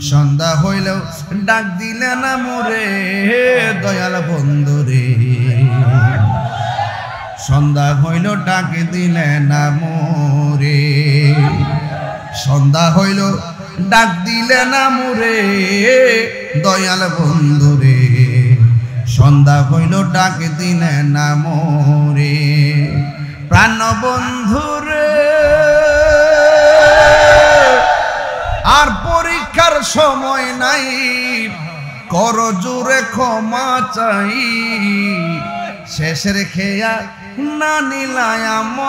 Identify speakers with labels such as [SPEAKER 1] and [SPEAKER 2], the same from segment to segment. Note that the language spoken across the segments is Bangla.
[SPEAKER 1] সন্ধ্যা হইলেও ডাক দিলে না মোরে দয়াল বন্ধু রে সন্ধ্যা হইল ডাক দিলে না মোরে সন্ধ্যা হইল ডাক দিলে না মোরে দয়াল বন্ধু রে সন্ধ্যা হইল ডাক দিলে না মোরে প্রাণ বন্ধু রে আর পরীক্ষার সময় নাই কর জোরে ক্ষমা চাই শেষের খেয়া না নিলায়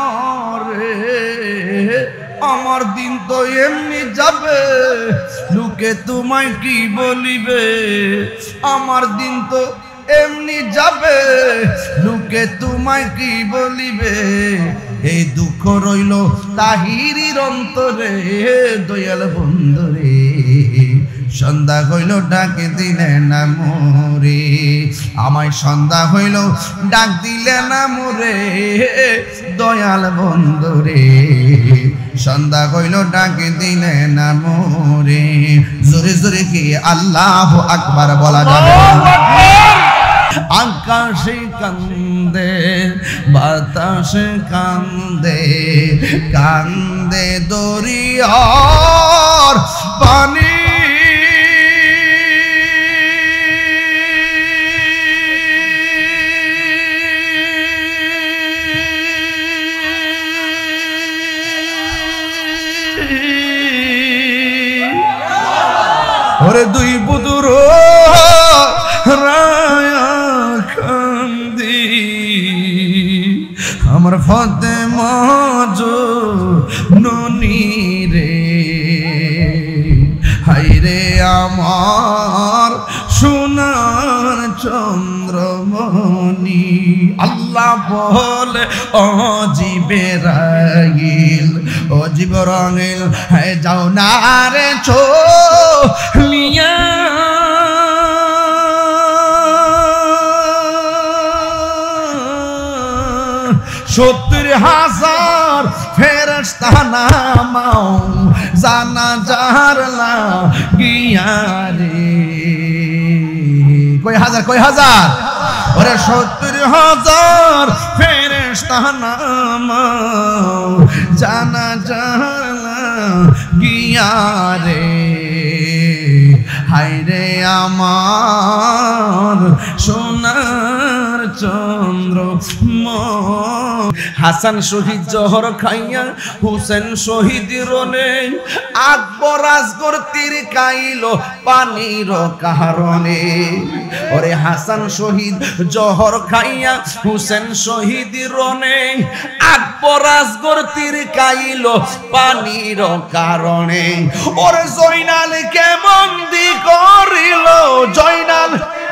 [SPEAKER 1] আমার দিন তো এমনি যাবে লোকে তোমায় কি বলিবে আমার দিন তো এমনি যাবে লোকে তোমায় কি বলিবে এই দুঃখ রইল তাহিরির অন্তরে দয়াল বন্ধু রে সন্ধ্যা হইল ডাক দিলে না মোরে আমায় সন্ধ্যা হইল ডাক দিলে না মোরে দয়াল বন্ধু রে সন্ধ্যা হইল ডাক দিলে না মোরে জোরে জোরে কি আল্লাহু আকবার বলা যাবে আকাশে কান্দে বাতাসে কান্দে কান্দে দরিয়ার পানি ওরে দুই বুদুর রায়া কান্দি আমার ফাতেমা জননী রে হায়রে আমার সোনার চন্দ্রমণি আল্লাহ বলে অজিবেরাগিল অজিবরাগিল হে যাও না রে চলিয়া 70,000 ফেরেশতা নামাও জানাজার লাগিয়া রে কয় হাজার ওরে 70,000 ফেরেশতা নামাও জানাজার লাগিয়া রে হায়রে আমার সোনার চন্দ্র হাসান শহীদ জহর খাইয়া হুসেন শহীদ রনে আকবর আসগর তীর কাইল পানির কারণে ওরে হাসান শহীদ জহর খাইয়া হুসেন শহীদ রনে আকবর আসগর তীর কাইল পানির কারণে ওরে জয়নাল কেমন দি করিল জয়নাল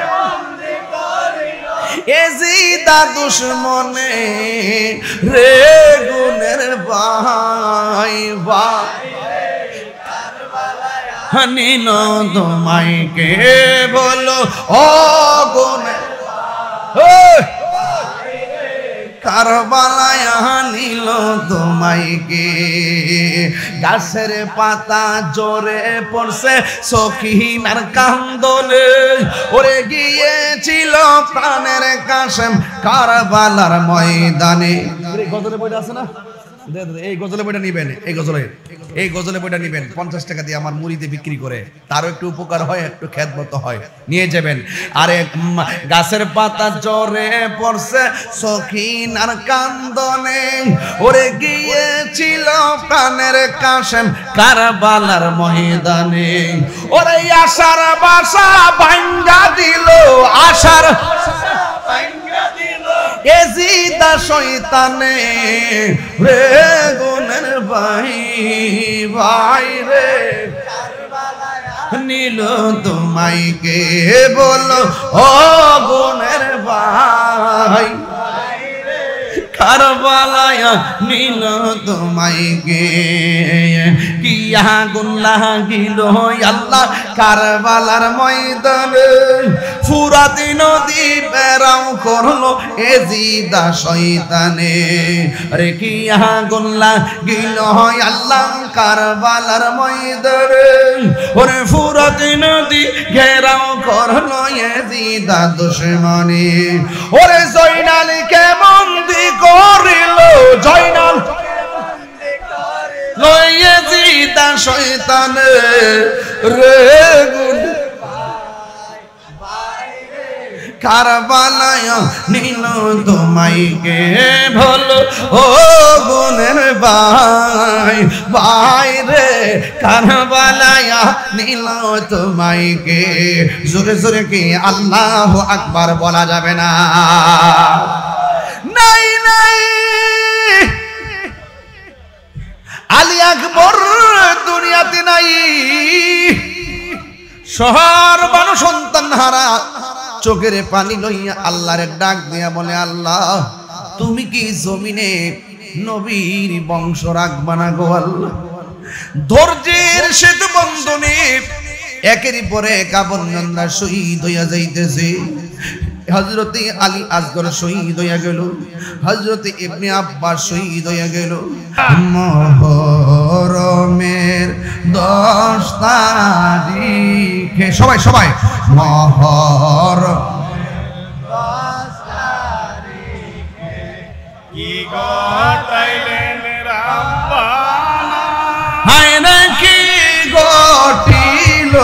[SPEAKER 1] এজিদা দুশ্মনে রে গুনের ভাই হানিল তোমায় কে বলো ও গুনে কারবালায় হানিল তোমায় কে গাছের পাতা জোরে পড়ছে সখিনার কান্দনে ওরে গিয়েছিল প্রাণের কাশেম কারবালার ময়দানে গজলে বইটা আছে না এই গজলে বইটা নিবেন এই গজলে বইটা নিবেন 50 টাকা দিয়ে আমার মুড়িতে বিক্রি করে তারও একটু উপকার হয় একটু খেদমত হয় নিয়ে যাবেন আরে গাছের পাতা জোরে পড়ছে সখিনার কান্দনে ওরে গিয়েছিল প্রাণের কাশেম কারবালার ময়দানে ওরে আশার বাসা ভাঙ্গা দিল আশার এজিদা শয়তানে রে গুনের ভাই রে নীল তোমায় কে বলো ও গুনের ভাই কারবালায় নীল তোমায় কে কিয়া গুন লাগিল আল্লাহ কারবালার ময়দানে ফুরাতি নদী পেরাও করলো এজিদা শয়তানে রে কিয়া গুন লাগিল আল্লাহ কারবালার ময়দানে ওরে ফুরাতি নদী ঘেরাও করলো ইয়াজিদ দুশমনি ওরে জয়নালকে বন্দী করিল জয়নাল ইয়াজিদ শয়তান রে কারবালায় নিল তোমাইকে ভালো ও গুণের ভাই ভাই রে কারবালায় নিল তোমাইকে জোরে জোরে কি আল্লাহু আকবার বলা যাবে না নাই নাই আলী আকবর দুনিয়াতে নাই শহর বানু সন্তান হারা চোখের পানি লইয়া আল্লাহর ডাক দিয়া বলে আল্লাহ তুমি কি জমিনে নবীর বংশ রাখবা না গো আল্লাহ ধৈর্যের সেতু বন্ধনে একের পরে এক আপনজনরা শহীদ হইয়া যাইতেছে হযরতে আলী আসগর শহীদ হইয়া গেল হযরতে ইবনে আব্বাস শহীদ হইয়া গেল মুহররমের 10 তারিখে সবাই সবাই মুহররমের 10 তারিখে কি ঘটাইলেন রাব্বানা হায় না কি ঘটিল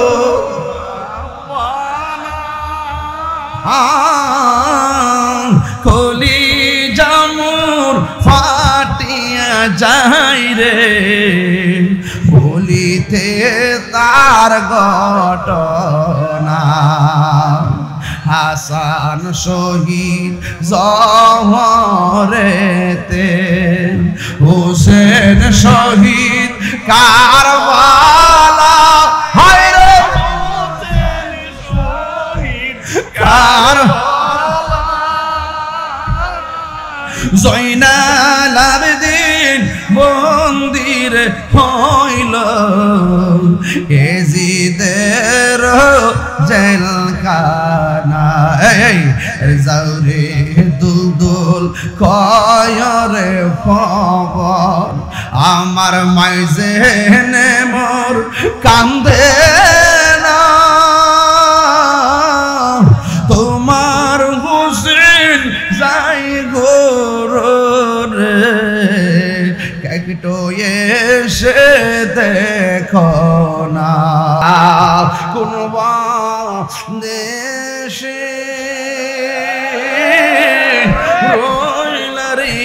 [SPEAKER 1] কলি জামুর ফাটিয়া যাই রে বলিতে তার ঘটনা হাসান শহীদ জহরেতে হোসেন শহীদ কারবালা হায় রে জয়নাল আবেদিন মন্দির হইল এজিদের জেলখানা যাওরে দুলদুল কয়রে পবন আমার মাইজেনে মোর কান্দে না তোমার হুসেন যাই গোরে একটু এসে দেখো না কোন দেশে রইলারি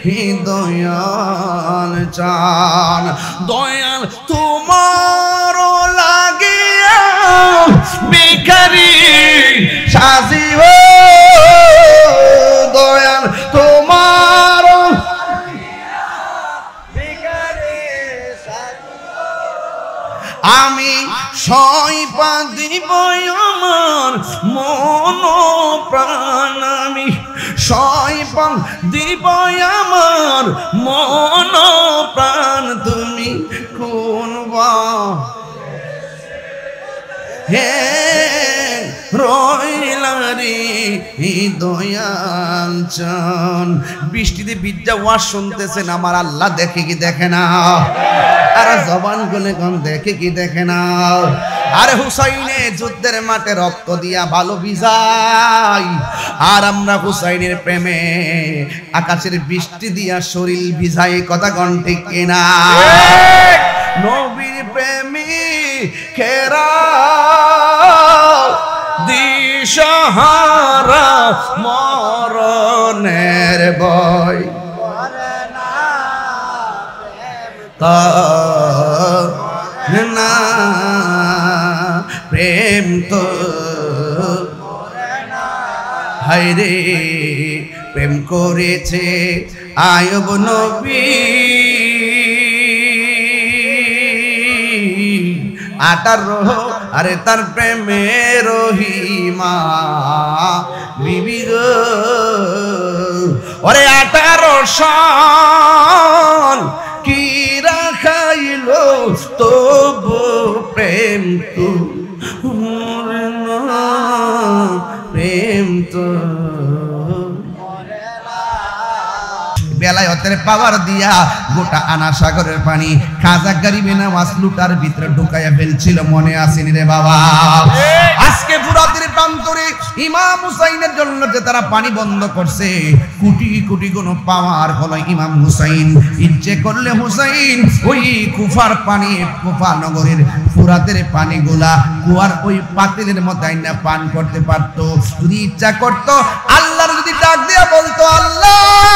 [SPEAKER 1] দয়াল চান দয়াল তোমার লাগিয়া ভিখারি সাজিব দয়াল তোমার আমি সইপা দিব আমার মন প্রাণ আমি সইপা দিব আমার মন প্রাণ তুমি কোন হে রইলারি দয়াল চান বৃষ্টিতে ভিজা ওয়াজ শুনতেছেন আমার আল্লাহ দেখে কি দেখে না আর জবান গুলে কোন দেখে কি দেখে না আর হুসাইনে যুদ্ধের মাঠে রক্ত দিয়া ভালো ভিজাই আর আমরা হুসাইনের প্রেমে আকাশের বৃষ্টি দিয়া শরীর ভিজাই কথা কোন ঠিক কিনা নবীর প্রেমী খেরা দিশাহারা মরণের ভয় না প্রেম তো হায়রে প্রেম করেছে আয়ব নবী 18 আরে তার প্রেমের রহিমা বিবি গো ওরে 18 সাল কি রাখাইলো তবু প্রেম তো প্রেম তো বেলায়েতের পাওয়ার দিয়া গোটা আনা সাগরের পানি খাজা গরিবে নওয়াজ লুটার ভিতরে ঢুকাইয়া ফেলছিল, মনে আসেনি রে বাবা? আজকে ফুরাতের প্রান্তরে ইমাম হুসাইনের জন্য যে তারা পানি বন্ধ করছে, কোটি কোটি কোন পাওয়ার হলো ইমাম হুসাইন। ইচ্ছে করলে হুসাইন ওই কুফার পানি, কুফা নগরীর ফুরাতের পানিগুলা কুয়ার ওই পাতিলের মধ্যে আইনা পান করতে পারতো, যদি ইচ্ছা করতো। আল্লাহর যদি ডাক দিয়া বলতো, আল্লাহ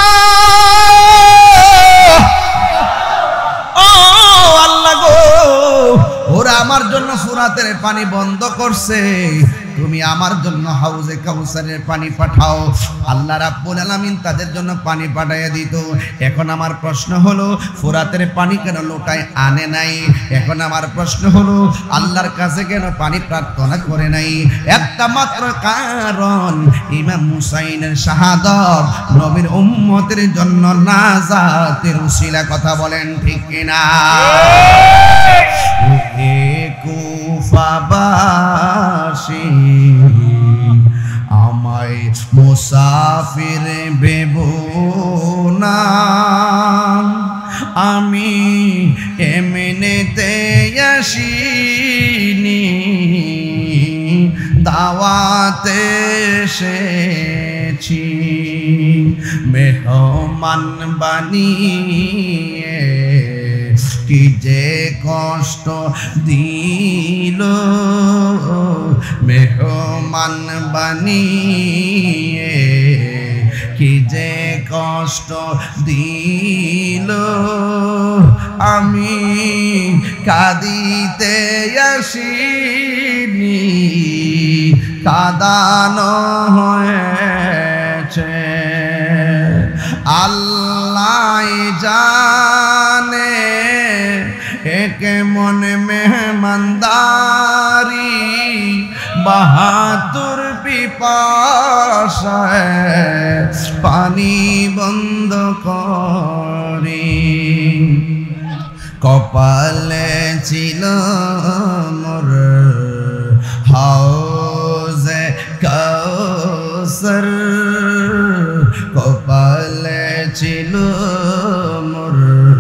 [SPEAKER 1] ও আল্লাহ গো, ওরা আমার জন্য ফুরাতের পানি বন্ধ করছে, তুমি আমার জন্য হাউজে কাউসারের পানি পাঠাও। আল্লাহ রাব্বুল আলামিন তাদের জন্য পানি পাঠাইয়া দিত। এখন আমার প্রশ্ন হলো, ফুরাতের পানি কেন লোটায় আনে নাই? এখন আমার প্রশ্ন হলো, আল্লাহর কাছে কেন পানি প্রার্থনা করে নাই? একটা মাত্র কারণ, ইমাম হুসাইনের শাহাদাত নবীর উম্মতের জন্য নাজাতের উসিলা। কথা বলেন ঠিক কিনা? কুফাবাসী আমায় মুসাফির ভেবো না, আমি এমনিতে আসিনি, দাওয়াতে এসেছি, মেহমান বানিয়ে কি যে কষ্ট দিল, মেহমান বানিয়ে কি যে কষ্ট দিল, আমি কাঁদিতে আসিনি, কাঁদানো হয়েছে। আল্লাহ জানে একে মনে মেহমানদারি, বাহাদুর পিপাসায় পানি বন্ধ করি, কপালে ছিল মোর হাউজে কাউসার, কপালে ছিল মোর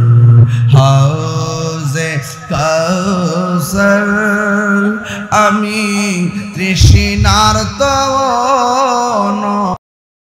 [SPEAKER 1] হাউজে কাউসার, আমি তৃষ্ণার্ত